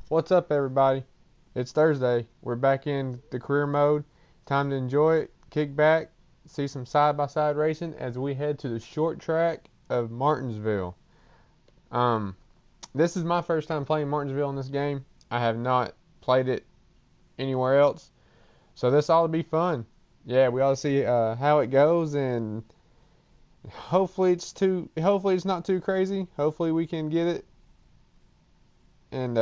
What's up, everybody? It's Thursday. We're back in the career mode. Time to enjoy it, kick back, see some side-by-side racing as we head to the short track of Martinsville. Um, this is my first time playing Martinsville in this game. I have not played it anywhere else, so this ought to be fun. Yeah, we ought to see how it goes, and hopefully it's not too crazy. Hopefully we can get it and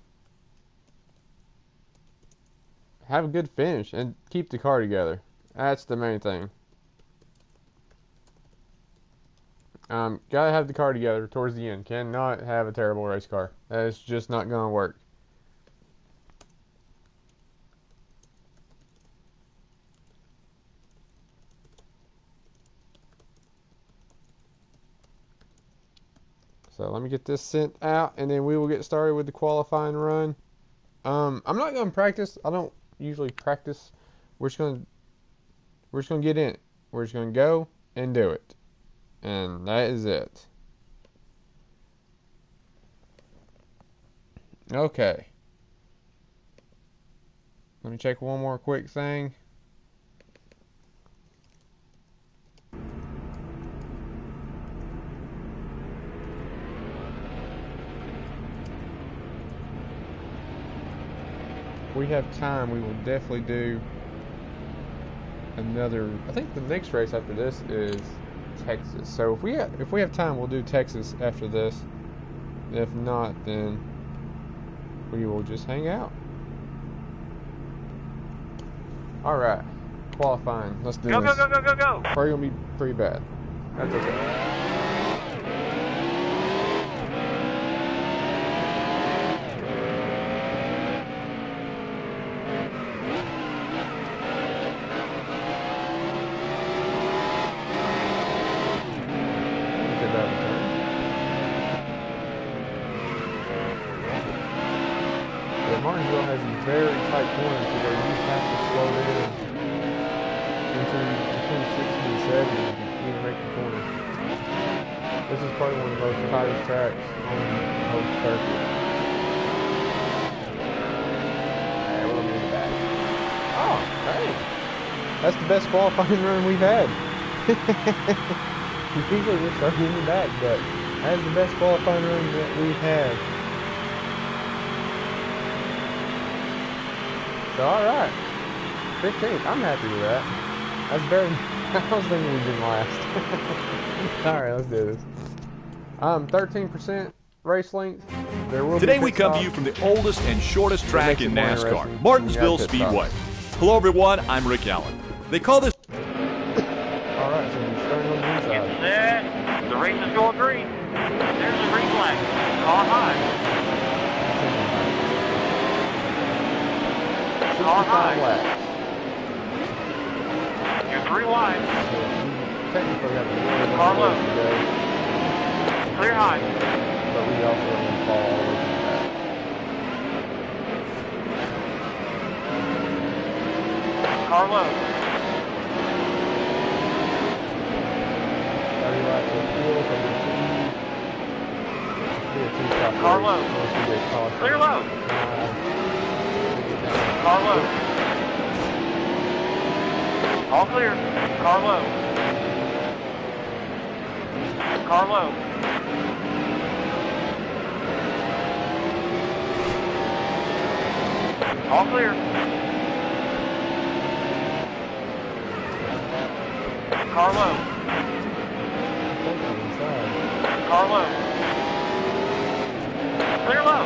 have a good finish and keep the car together. That's the main thing. Gotta have the car together towards the end. Cannot have a terrible race car. That's just not gonna work. So let me get this sent out, and then we will get started with the qualifying run. I'm not gonna practice. I don't usually practice. We're just gonna get in it. We're just gonna go and do it, and that is it. Okay. Let me check one more quick thing. If we have time, we will definitely do another. I think the next race after this is Texas. So if we have time, we'll do Texas after this. If not, then we will just hang out. All right, qualifying. Let's do Go, this. go, go, go, go, go. Probably gonna be pretty bad. That's okay. Get that return. Yeah, Martinsville has a very tight corner to where you have to slow down between 60 and 70 to even make the corner. This is probably one of the most tightest tracks on the whole circuit. Alright, we're gonna be in the back. Oh, hey! That's the best qualifying run we've had. Usually we're starting in the back, but that's the best qualifying run that we've had. So, alright. 15th. I'm happy with that. That's better than I was thinking we'd been last. Alright, let's do this. 13% race length. There will Today be we pit come to stops. you from the oldest and shortest track makes it in more NASCAR, interesting. Martinsville You got pit stops. Speedway. Hello everyone, I'm Rick Allen. They call this Alright, so we're starting on the Get inside. set. The race is going green. There's the green flag. Car high. Car 65 high. laps. You're 3 wide. So we technically have a little bit Car of low. ways to go, Clear high. but we also don't want to fall all the way to the back. Car low. 30 laps of fuel, so we're two-stop Car race low. unless we get caught. Clear low. We get down. Car low. All clear. Car low. Car low. All clear. Car low. Inside. Car low. Clear low.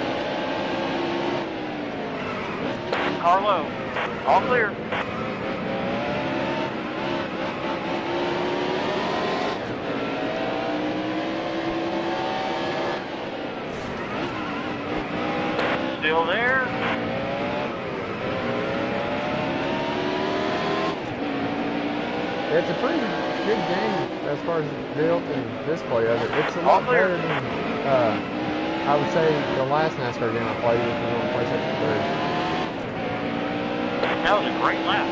Car low. All clear. Still there. It's a pretty good game as far as built and display of it. It's a All lot clear. better than, I would say, the last NASCAR game I played, which was on PlayStation 3. That was a great lap.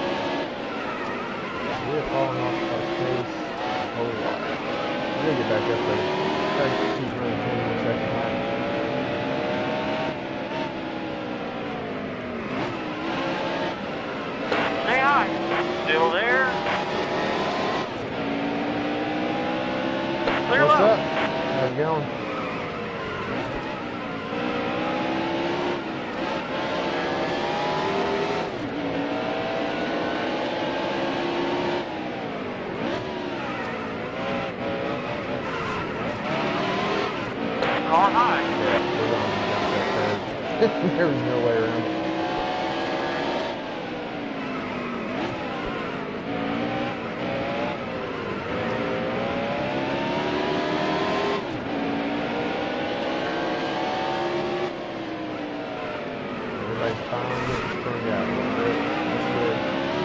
We have fallen off our pace a whole lot. We're going to get back up there. Try to keep running 21 second lap. on, get on. Car high. Yeah, we're going to jump that curve. There was no way around it. Everybody's finally getting sprung out a little bit. That's good.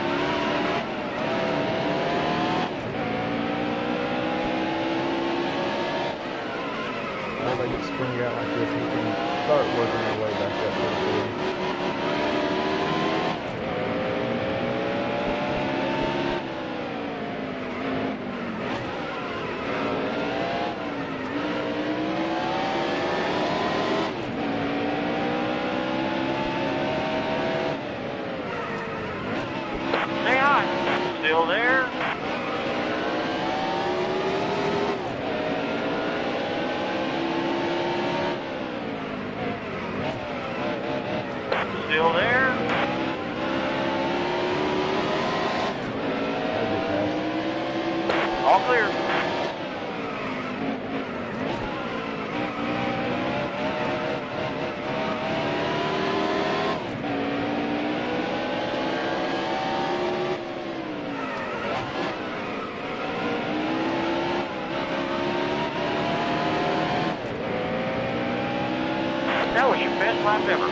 Everybody gets sprung out like this, we can start working our way back up to the field. Stay high. Still there. Still there. That'll get past. All clear. That was your best lap ever.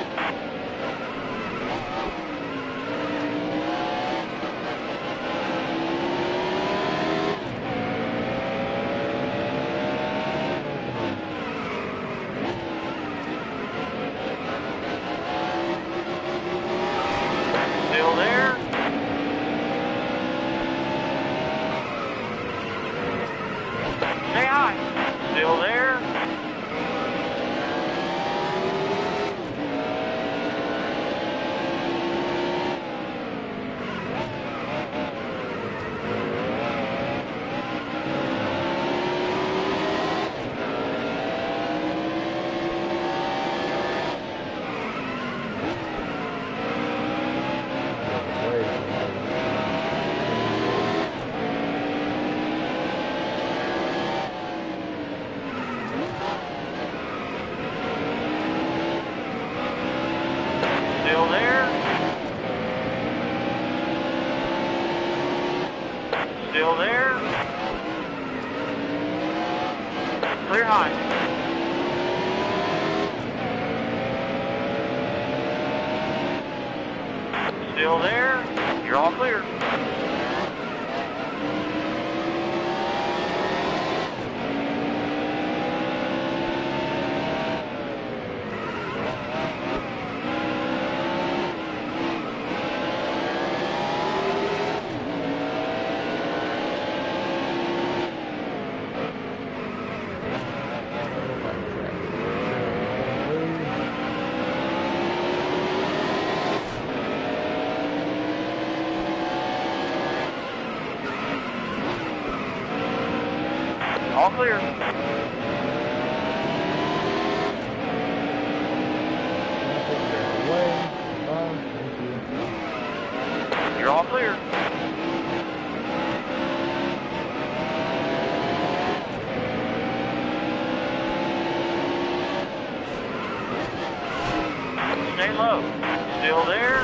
Still there. Stay high. Still there. Way too hard. Still there. Still there. Clear high. Still there. You're all clear. All clear. You're all clear. Stay low. Still there.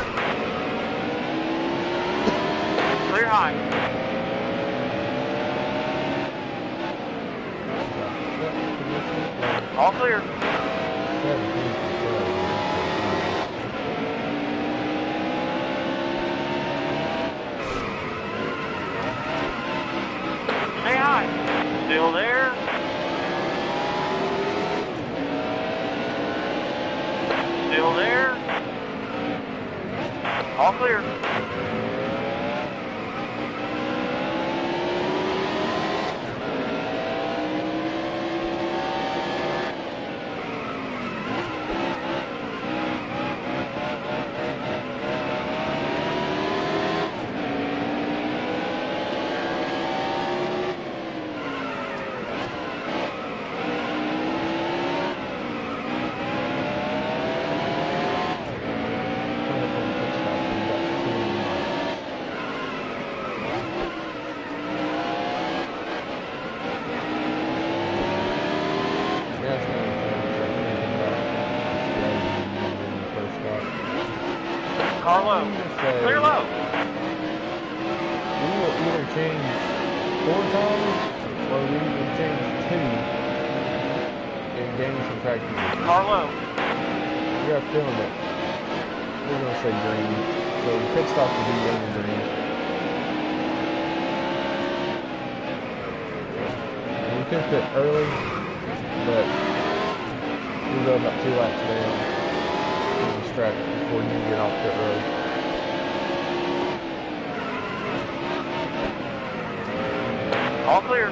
Clear high. All clear. Stay high. Still there. Still there. All clear. Car low. Clear low. We will either change 4 tires or we will change 2 and gain some traction. Car low. We got a feeling that we're going to say green. So the pit stop will be yellow and green. And we could pit early, but we'll go about 2 laps down on the track before you get off pit road. All clear.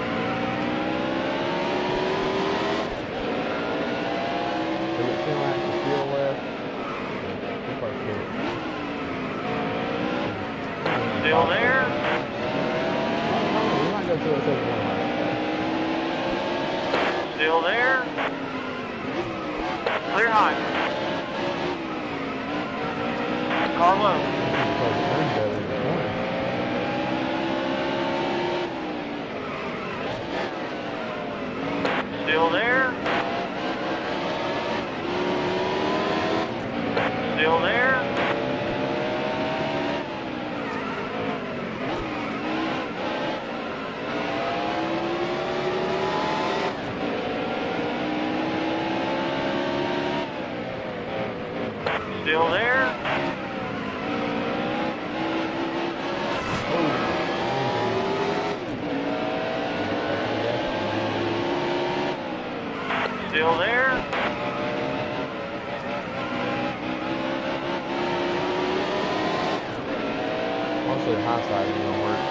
So we got 10 laps of fuel left. We'll probably kill it. Still there. We might go to a second one lap. Still there. Clear high. Car low. Still there. Still there. Still there. Still there. Also, the high side is going to work.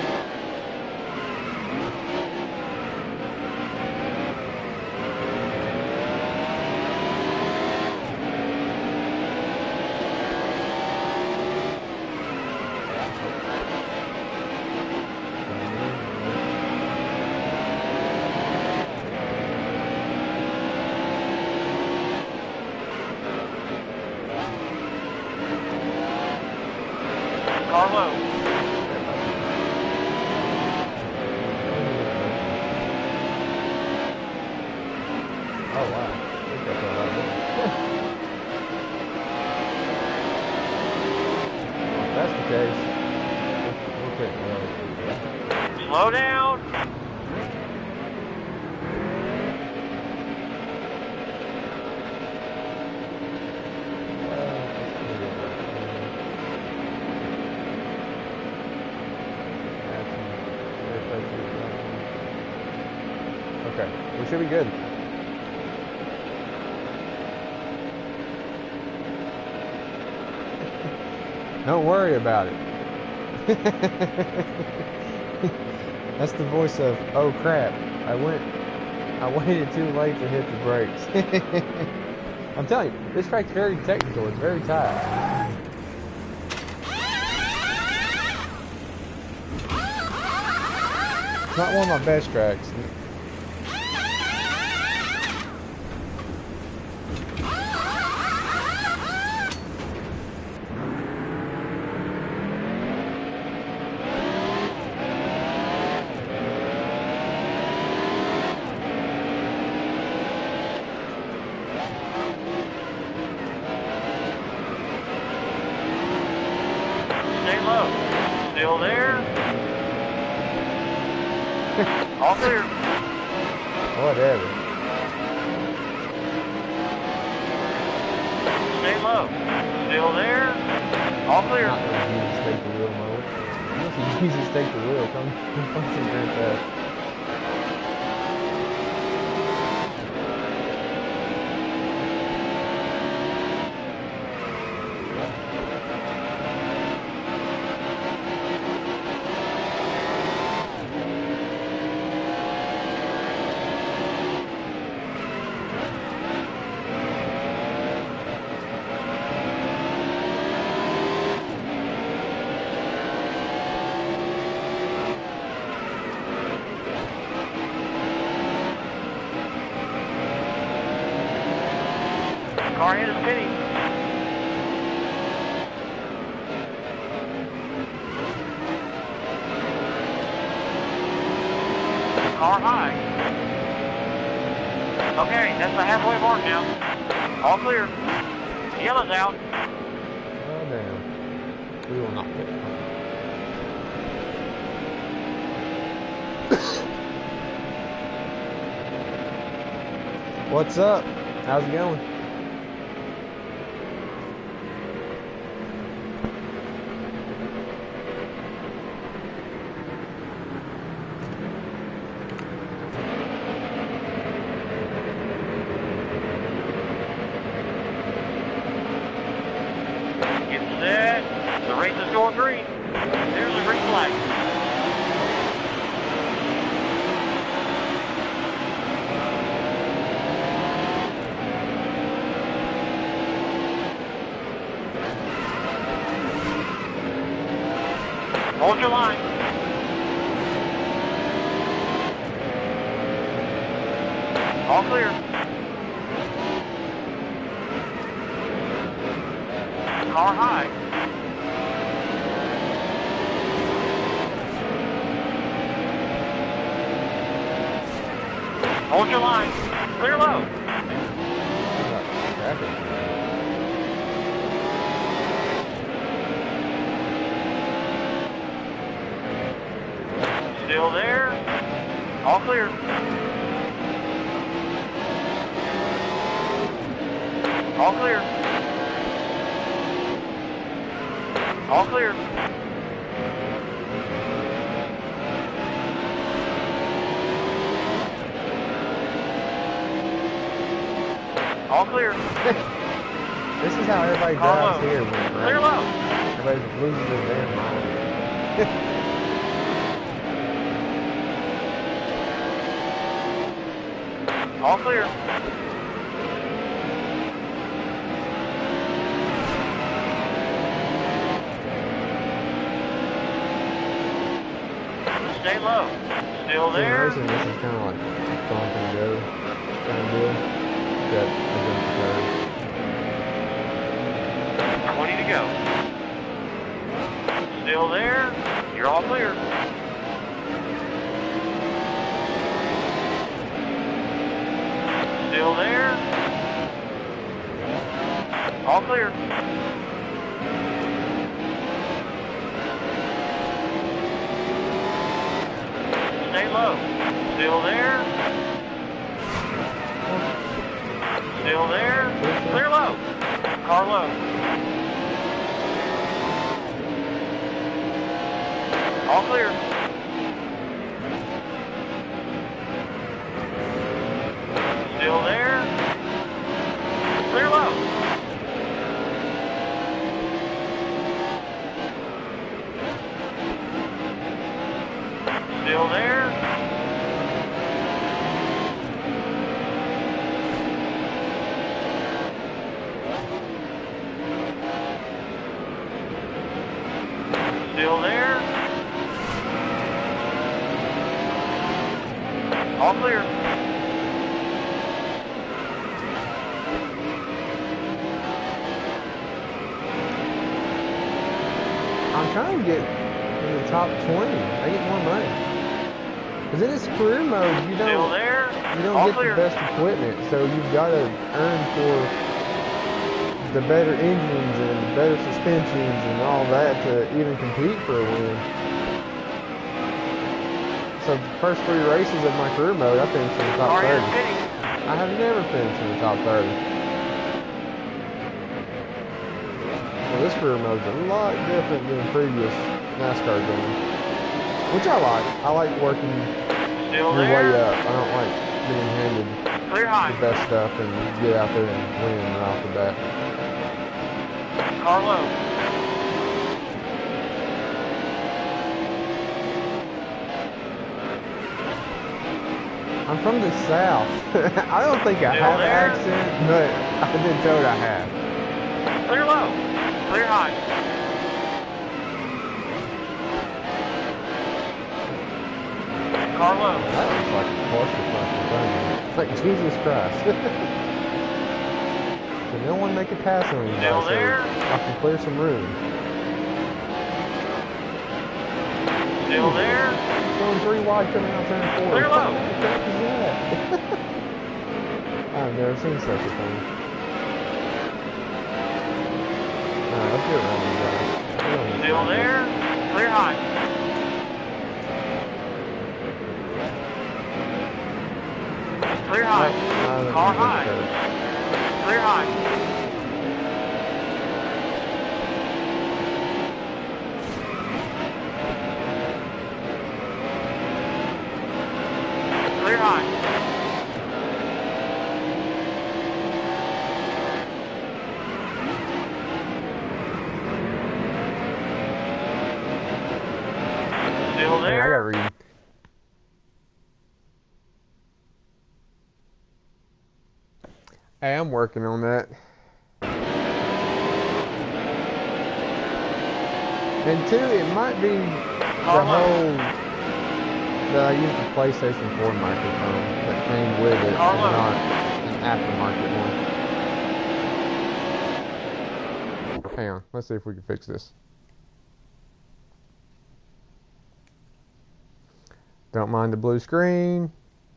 Car low. Oh, wow. Look at that right there. If that's the case, we'll quit. Slow down. Okay, we should be good. Don't worry about it. That's the voice of, oh crap, I waited too late to hit the brakes. I'm telling you, this track's very technical, it's very tight. It's not one of my best tracks. Stay low. Still there. All clear. Whatever. Stay low. Still there. All clear. Not gonna Jesus take the wheel mode. Unless you Jesus take the wheel, come fucking Grand Theft. Car hit is pitting. Car high. Okay, that's the halfway mark now. All clear. Yellow's out. Oh damn. We will not pit. What's up? How's it going? Get set. The race is going green. There's the green flag. Hold your line. All clear. Car high. Hold your line. Clear low. Traffic. Still there. All clear. All clear. All clear. All clear. This is how everybody Car drives low. here. When Clear low. Everybody loses their damn mind. All clear. Stay low. Still In there. racing, this is kind of like going to go kind of deal. Got a jump curve. 20 to go. Still there. You're all clear. Still there. All clear. Stay low. Still there. Still there. Clear low. Car low. All clear. Still there. Clear low. Still there. Still there. All clear. I'm trying to get in the top 20. I get more money. Because in this career mode, you Still don't there. get All the clear. best equipment, so you've got to earn for the better engines and better suspensions and all that to even compete for a win. So the first 3 races of my career mode, I finished in the top Car 30. is pitting. I have never finished in the top 30. So this career mode is a lot different than previous NASCAR games, which I like. I like working Still your way there. up. I don't like being handed Clear high. the best stuff and get out there and win right off the bat. Car low. I'm from the South. I don't think I Still have an there? accent, but I've been told I have. Clear low. Clear high. Car low. That looks like a Porsche fucking thing. Like Jesus Christ. So no one make a pass on you Still guys, so there? I can clear some room. Still there. Going 3 wide coming out turn 4. Clear low. What the heck is that? I've never seen such a thing. Alright, let's get around these guys. Still there. Clear high. Clear high. Car high. Clear high. Clear high. Still Hey, I there. gotta read. Hey, I'm working on that. And two, it might be the whole that I used the PlayStation 4 microphone that came with it, and not an aftermarket one. Hang on, let's see if we can fix this. Don't mind the blue screen.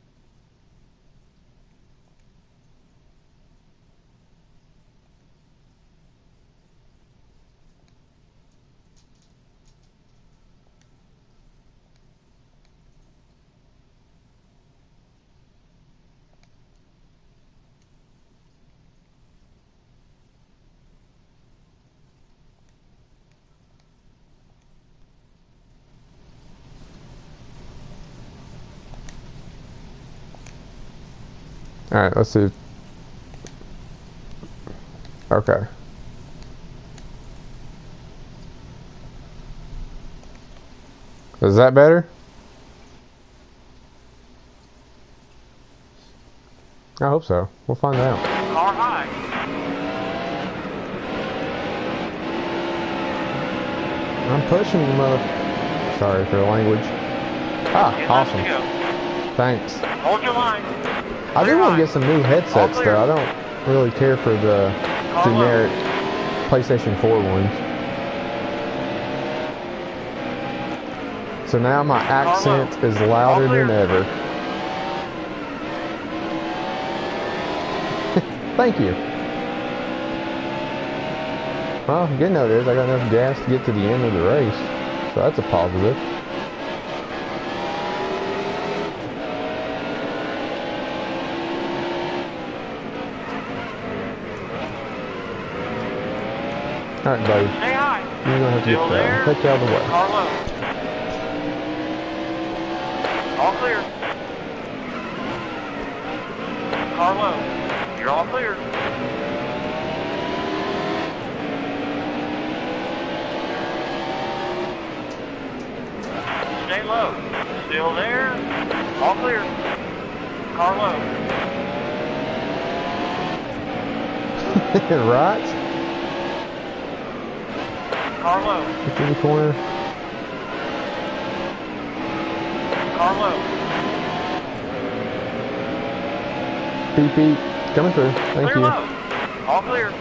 Alright, let's see. Okay. Is that better? I hope so. We'll find out. Car high. I'm pushing them up. Sorry for the language. Ah, Get left to awesome. go. Thanks. Hold your line. I do Clear want high. to get some new headsets All clear. though. I don't really care for the Car generic PlayStation 4 ones. So now my accent is louder All clear. than ever. Thank you. Well, good note is I got enough gas to get to the end of the race. So that's a positive. Alright, buddy. Stay high. You're gonna have to Still get there. I'll take you out of the way. Car low. All clear. Car low. You're all clear. Stay low. Still there. All clear. Car low. Right? Car low. Get in the corner. Car low. Beep beep. Coming through. Thank Clear you. low. All clear.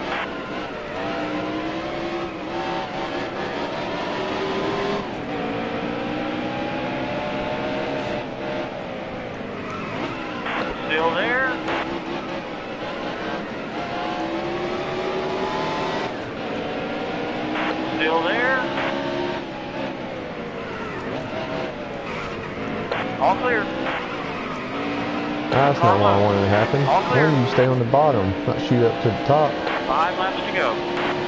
Still there. Still there. All clear. That's not what I wanted to happen. All I clear. wanted you to stay on the bottom, not shoot up to the top. 5 laps to go.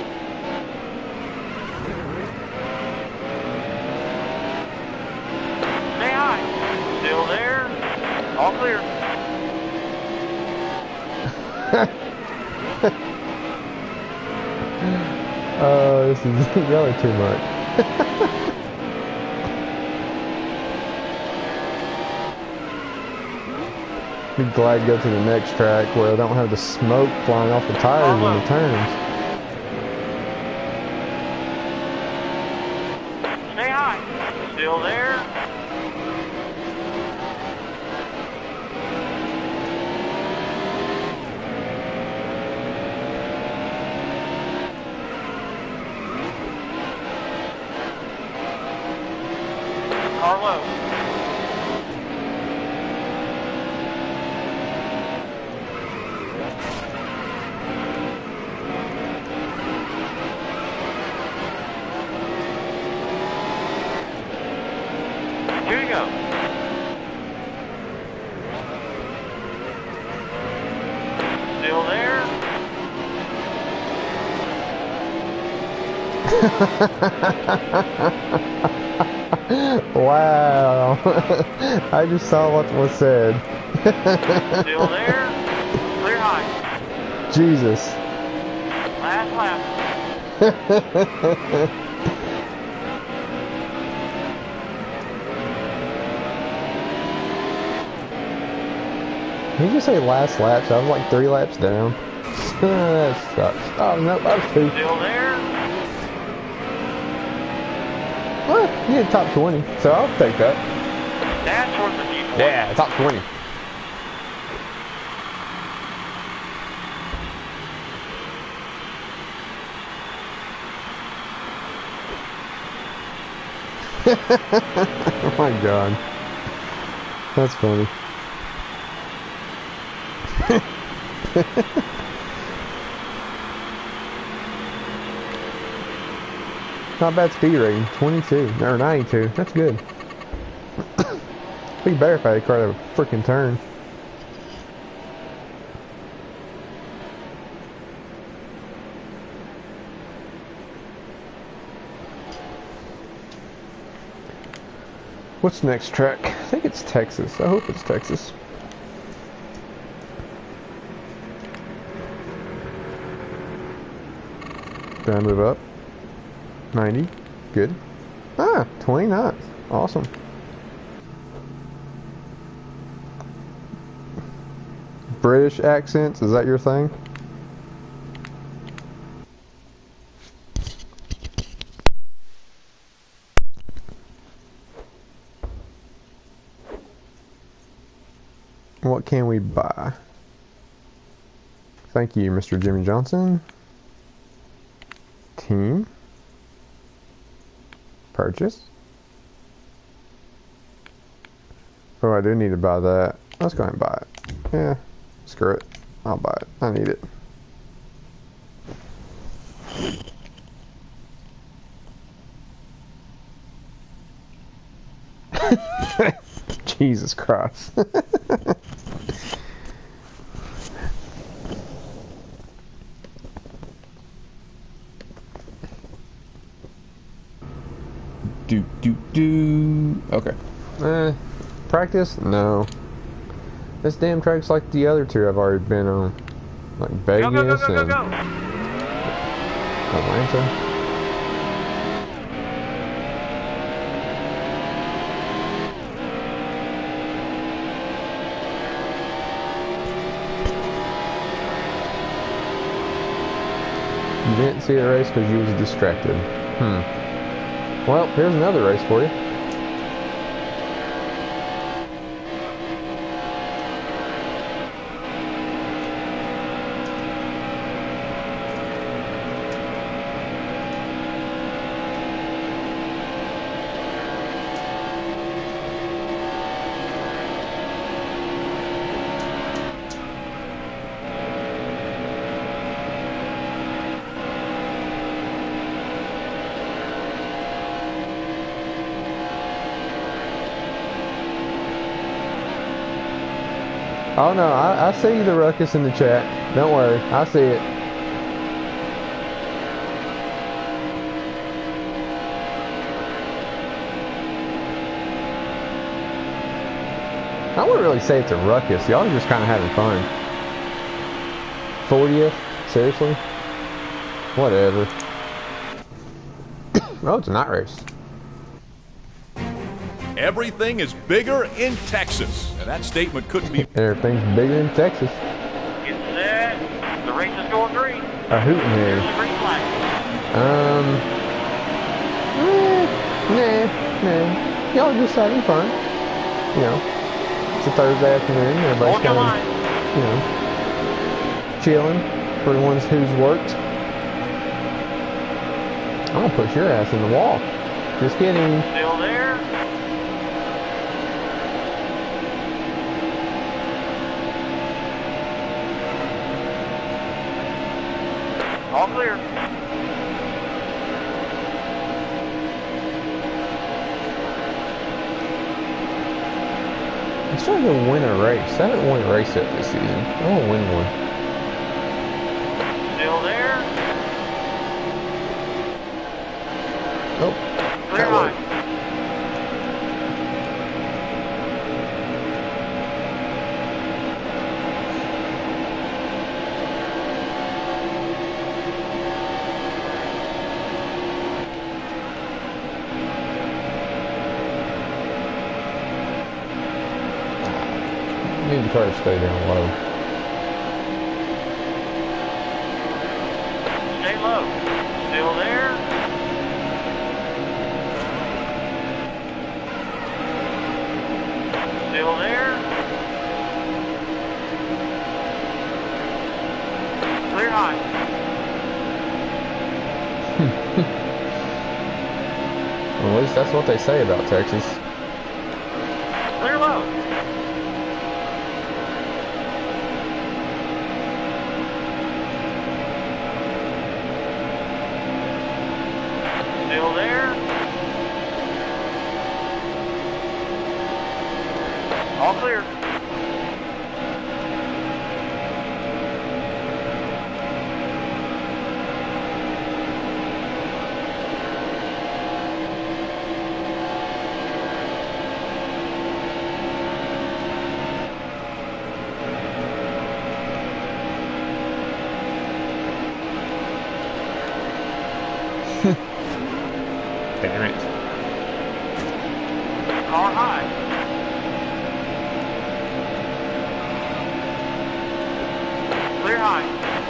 Stay high. Still there. All clear. This is really too much. Be glad to go to the next track where I don't have the smoke flying off the tires when it turns. Stay high. Still there. Car low. Wow. I just saw what was said. Still there. Clear high. Jesus. Last lap. Did you just say last laps? I was like 3 laps down. That sucks. Oh, no, that was 2. Still there. Well, you hit top 20, so I'll take that. That's worth a few points. Yeah, top 20. Oh my god. That's funny. Not bad speed rating, 22, or 92, that's good. Be better if I had caught a freaking turn. What's next track? I think it's Texas. I hope it's Texas. Did I move up? 90. Good. Ah, 20 knots. Awesome. British accents, is that your thing? What can we buy? Thank you, Mr. Jimmy Johnson. Team. Purchase. Oh, I do need to buy that. Let's go ahead and buy it. Yeah, screw it. I'll buy it. I need it. Jesus Christ. do. Okay. Practice? No. This damn track's like the other two I've already been on. Like Vegas Go. and Atlanta. You didn't see the race because you was distracted. Well, here's another race for you. Oh no, I see the ruckus in the chat. Don't worry, I see it. I wouldn't really say it's a ruckus. Y'all are just kind of having fun. 40th? Seriously? Whatever. Oh, it's a night race. Everything is bigger in Texas. And that statement couldn't be. Everything's bigger in Texas. Get set. The race is going green. A hootin' There's here. the green flag. Nah. Y'all just having fun. You know, it's a Thursday afternoon. Everybody's Hold your kind line. of, you know, chilling for the ones who's worked. I'm gonna push your ass in the wall. Just kidding. Still there. All clear. I'm trying to win a race. I haven't won a race yet this season. I want to win one. Still there. Need the car to stay down low. Stay low. Still there. Still there. Clear high. Well, at least that's what they say about Texas. Clear low. Still there. All clear. Damn it. Car high. Clear high.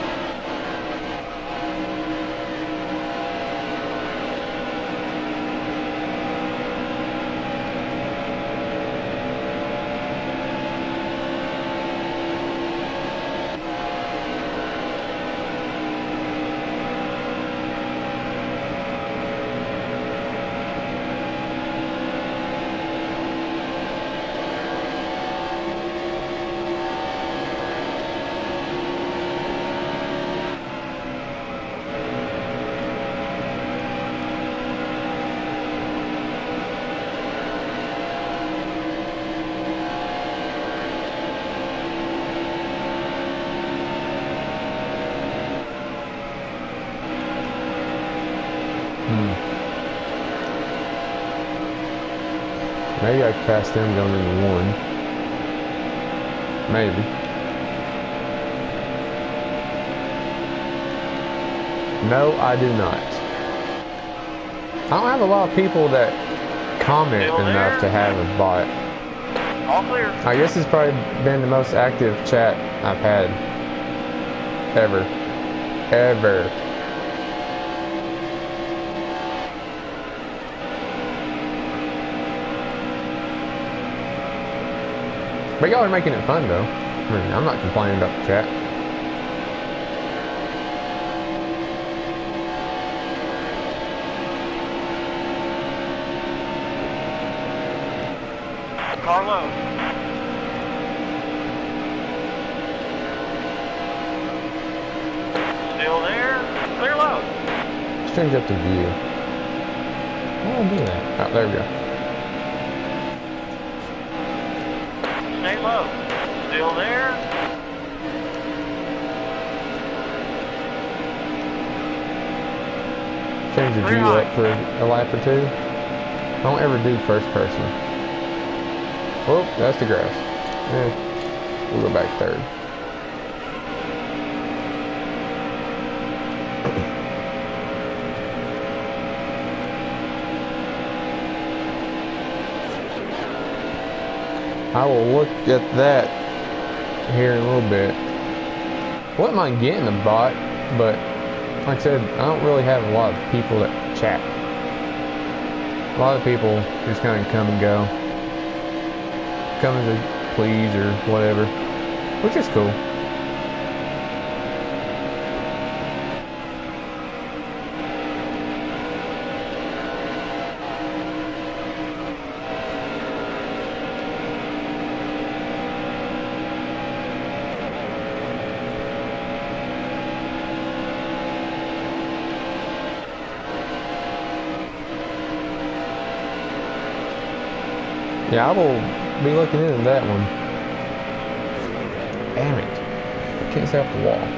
Maybe I could pass them going into one. Maybe. No, I do not. I don't have a lot of people that comment Still there? enough to have a bot. All clear. I guess it's probably been the most active chat I've had ever. Ever. But y'all are making it fun though. I mean, I'm not complaining about the chat. Car low. Still there. Clear low. Let's change up the view. Why don't I do that? Oh, there we go. Stay low. Still there. Change the Clear view high. up for a lap or two. Don't ever do first person. Oh, that's the grass. We'll go back third. I will look at that here in a little bit. Wouldn't mind getting a bot, but like I said, I don't really have a lot of people that chat. A lot of people just kind of come and go. Come as they please or whatever, which is cool. Yeah, I will be looking into that one. Damn it. I can't stay off the wall.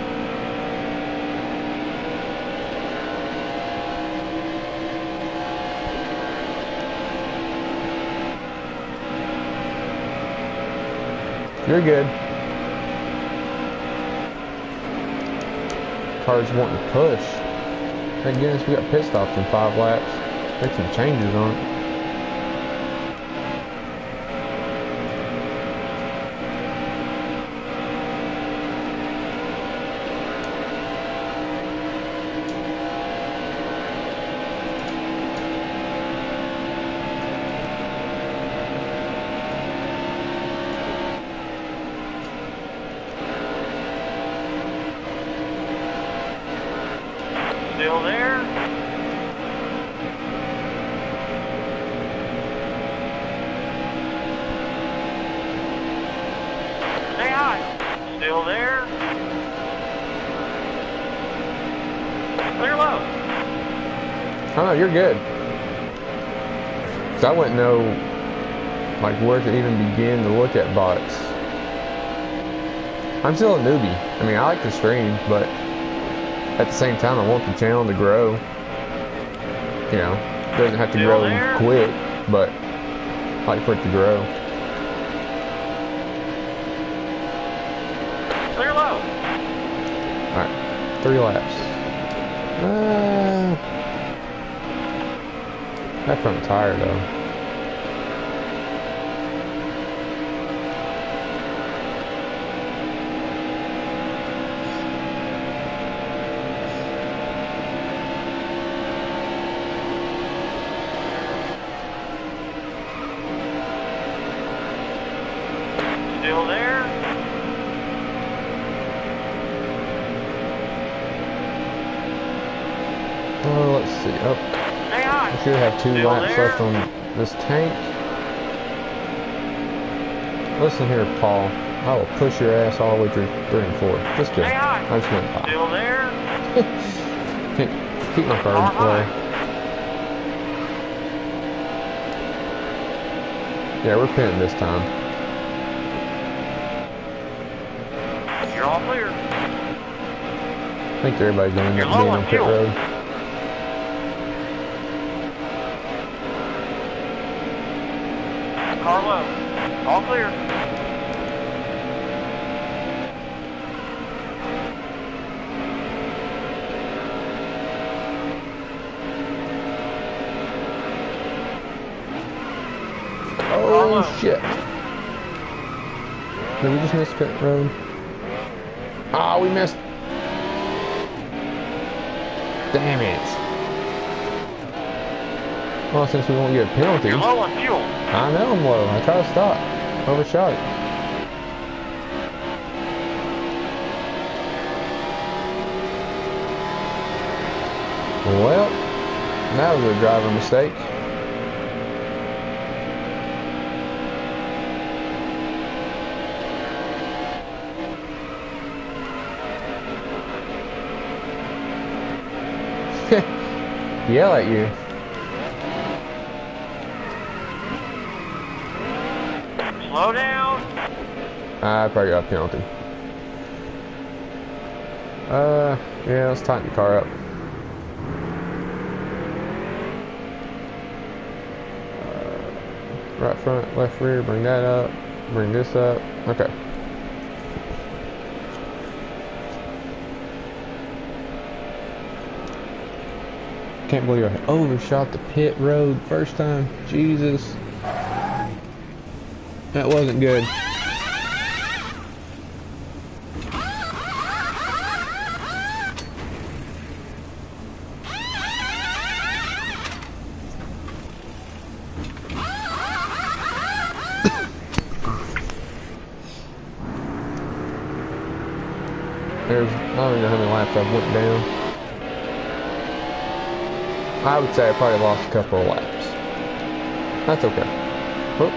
You're good. Car's wanting to push. Thank goodness we got pit stops in 5 laps. Make some changes on it. Still there. Clear low. Oh no, you're good. So I wouldn't know like where to even begin to look at bots. I'm still a newbie. I mean, I like to stream, but at the same time, I want the channel to grow. You know, it doesn't have to Still grow there? quick, but I like for it to grow. Clear low. Alright, 3 laps. That front tire though. Still there. Oh, let's see. Oh, Stay high. I should have 2 Still laps there? left on this tank. Listen here, Paul. I will push your ass all the way through 3 and 4. Just kidding. Stay high. I just went by. Still there. Keep my Car cards high. away. Yeah, we're pinning this time. You're all clear. I think everybody's going to You're end up low being on on pit fuel. road. Car low. All clear. Oh, shit. Did we just miss pit road? Ah, we missed. Damn it. Well, since we won't get a penalty. You're low on fuel. I know I'm low. I tried to stop. Overshot it. Well, that was a driver mistake. Yell at you. Slow down. I probably got a penalty. Yeah, let's tighten the car up. Right front, left rear, bring that up, bring this up. Okay. Can't believe I overshot the pit road first time. Jesus. That wasn't good. I don't even know how many laps I went down. I would say I probably lost a couple of laps. That's okay. Whoop.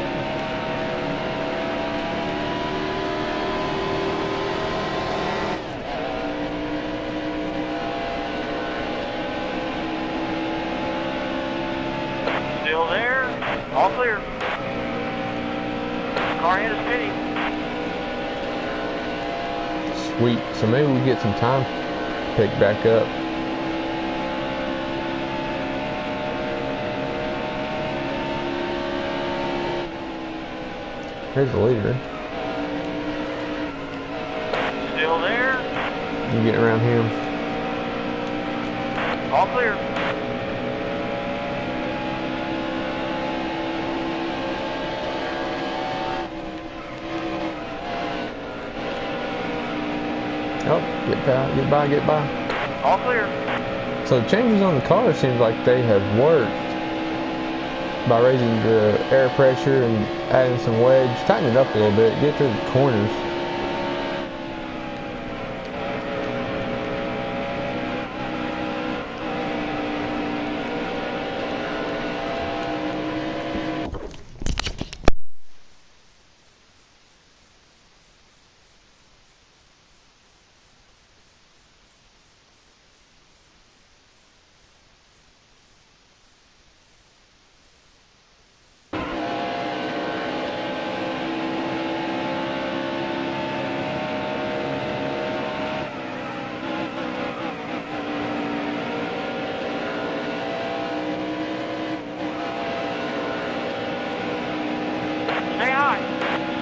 Still there. All clear. Car ahead is spinning. Sweet. So maybe we get some time to pick back up. Here's the leader. Still there. You get around him. All clear. Oh, get by, get by. All clear. So the changes on the car seems like they have worked by raising the air pressure and adding some wedge, tighten it up a little bit, get through the corners.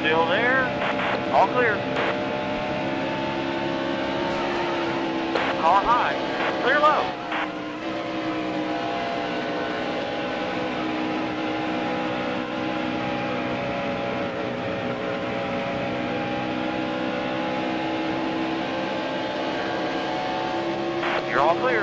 Still there. All clear. Car high. Clear low. You're all clear.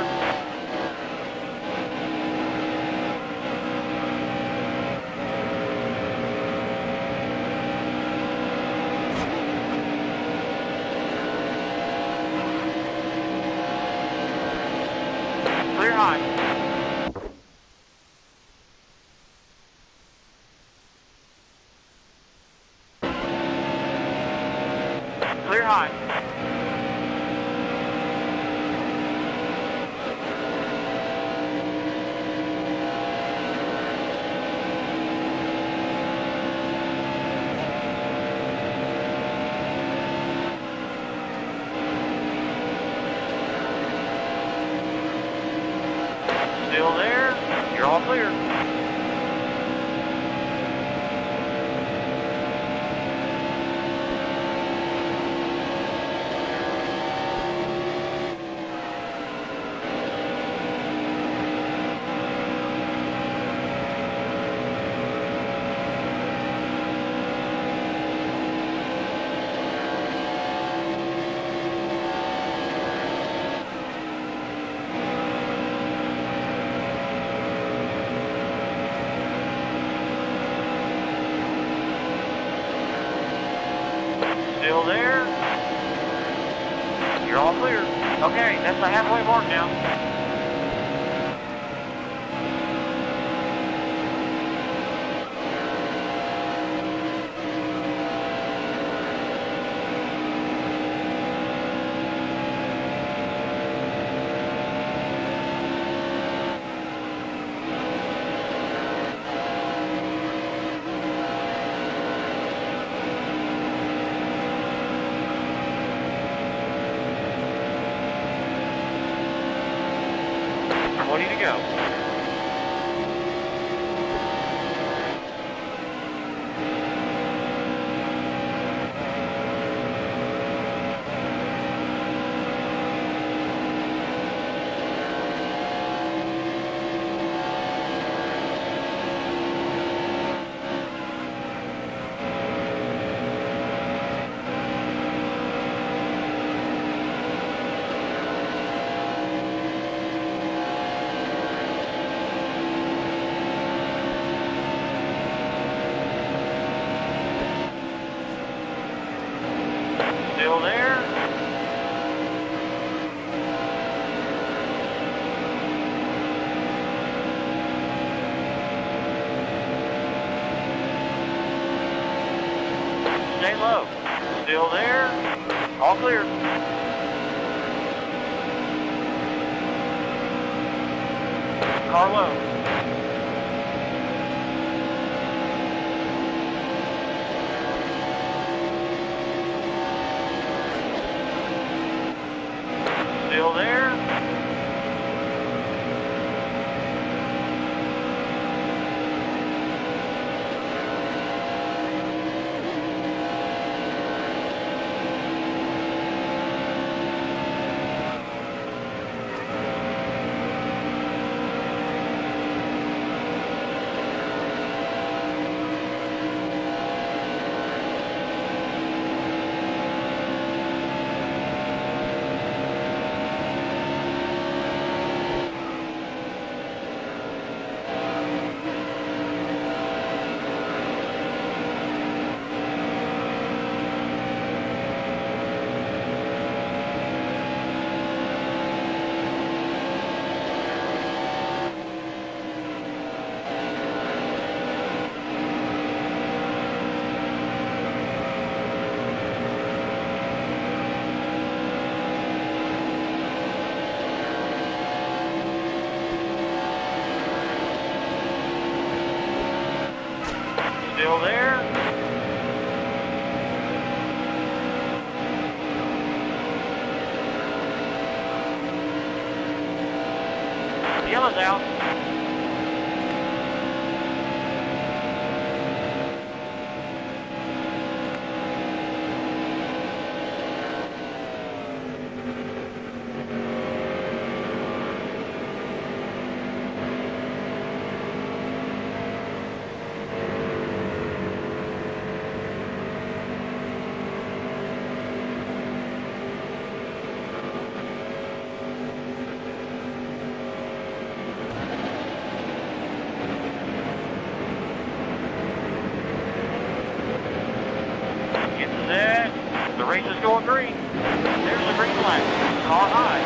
Clear high. Clear high. Still there. You're all clear. Still there. You're all clear. Okay, that's the halfway mark now. Ready to go. Still there. Stay low. Still there. All clear. Car low. Still there. Still there. Yellow's out. Race is going green. There's the green flag. Car high.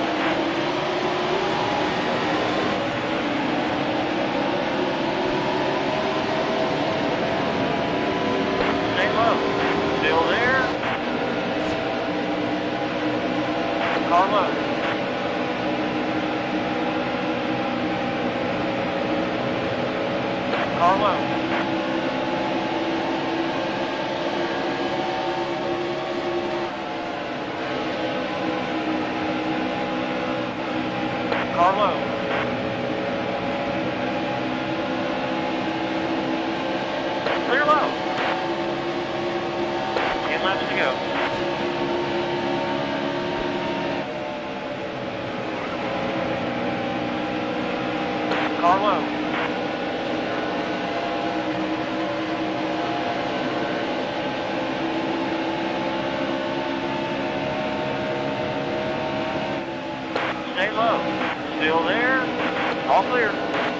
Stay low. Still there. Car low. Car low. Car low. Clear low. 10 laps to go. Car low. Stay low. Still there. All clear.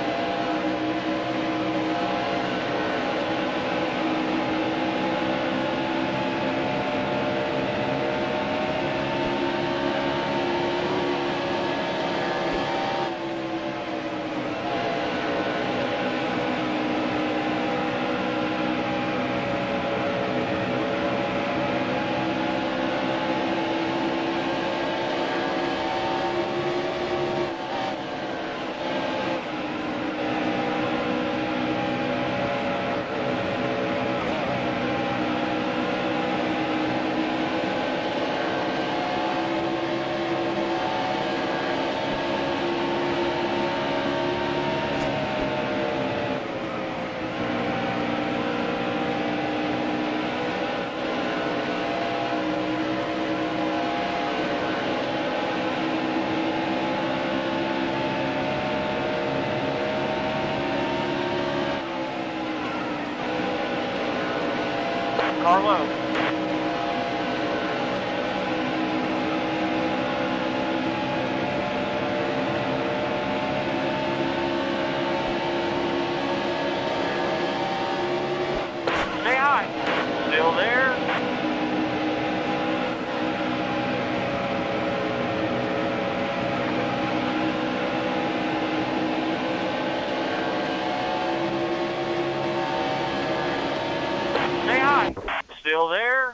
Car low. Stay high. Still there. Stay high. Still there.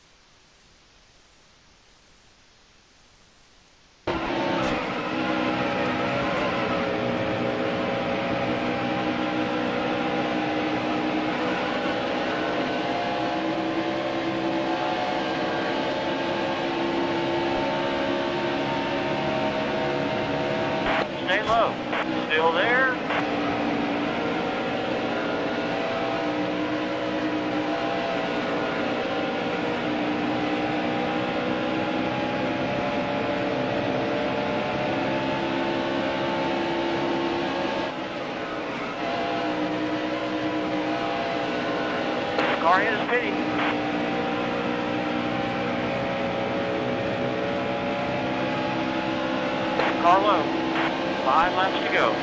Stay low. Still there. Car hit his pity. Car low. 5 laps to go.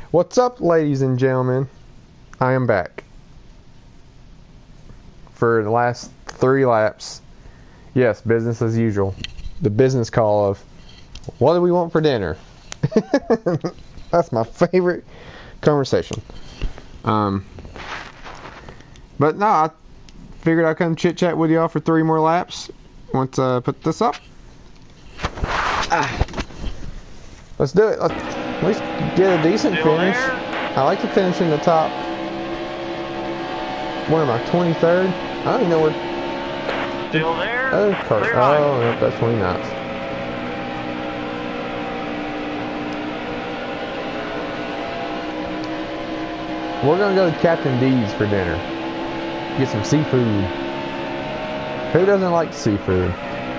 What's up, ladies and gentlemen? I am back for the last 3 laps. Yes, business as usual. The business call of, what do we want for dinner? That's my favorite conversation. But no, I figured I'd come chit chat with y'all for 3 more laps. Once I put this up. Let's do it. Let's at least get a decent finish. I like to finish in the top. What am I, 23rd? I don't even know where. Still there. Oh, car. Clear line. Oh, no, that's 29th. We're gonna go to Captain D's for dinner. Get some seafood. Who doesn't like seafood?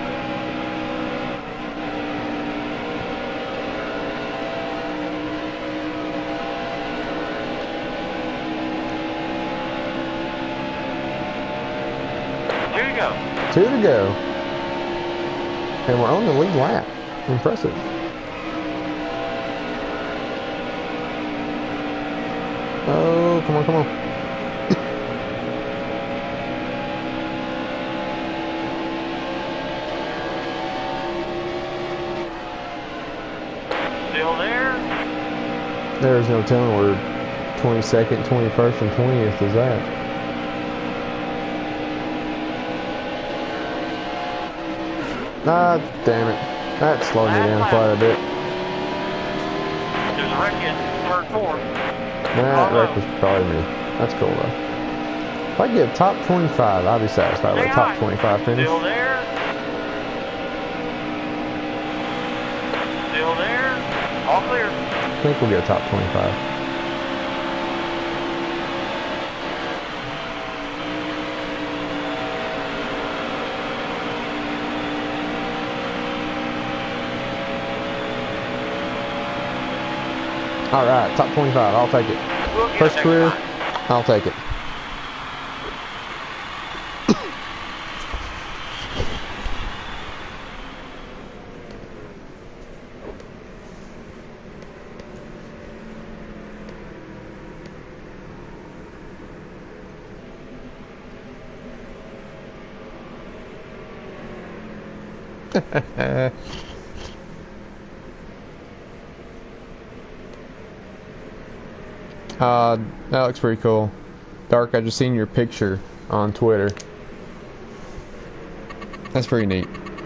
Here you go. 2 to go. And we're on the lead lap. Impressive. Oh, come on, come on. Still there. There's no telling where 22nd, 21st, and 20th is at. Ah, damn it. That slowed me down quite a bit. There's a wreck in turn 4. That wreck was probably me. That's cool though. If I get a top 25, I'll be satisfied with a top 25 finish. Still there. Still there. All clear. I think we'll get a top 25. Alright, top 25, I'll take it. We'll get First it next career, time. I'll take it. That looks pretty cool. Dark, I just seen your picture on Twitter. That's pretty neat.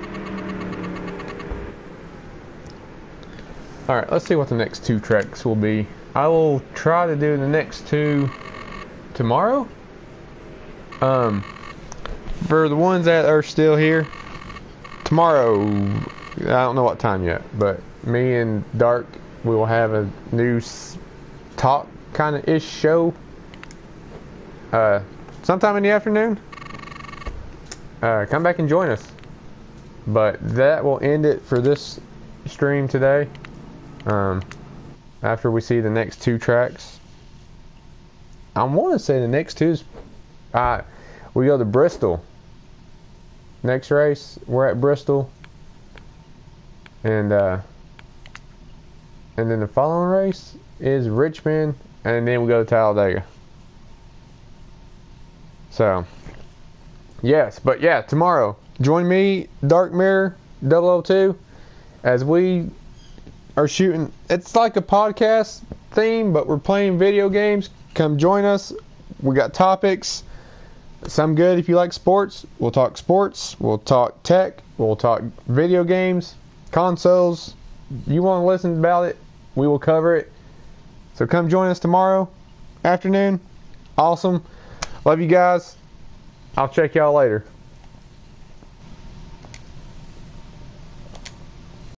Alright, let's see what the next 2 tracks will be. I will try to do the next 2 tomorrow. For the ones that are still here, tomorrow, I don't know what time yet, but me and Dark, we will have a new talk kind of ish show sometime in the afternoon. Come back and join us. But that will end it for this stream today. After we see the next 2 tracks, I want to say the next 2 is we go to Bristol. Next race, we're at Bristol, and then the following race is Richmond, and then we go to Talladega. So, yes, but yeah, tomorrow, join me, Dark Mirror 002, as we are shooting. It's like a podcast theme, but we're playing video games. Come join us. We got topics. Some good if you like sports. We'll talk sports. We'll talk tech. We'll talk video games, consoles. You want to listen about it, we will cover it. So come join us tomorrow afternoon. Awesome. Love you guys. I'll check y'all later.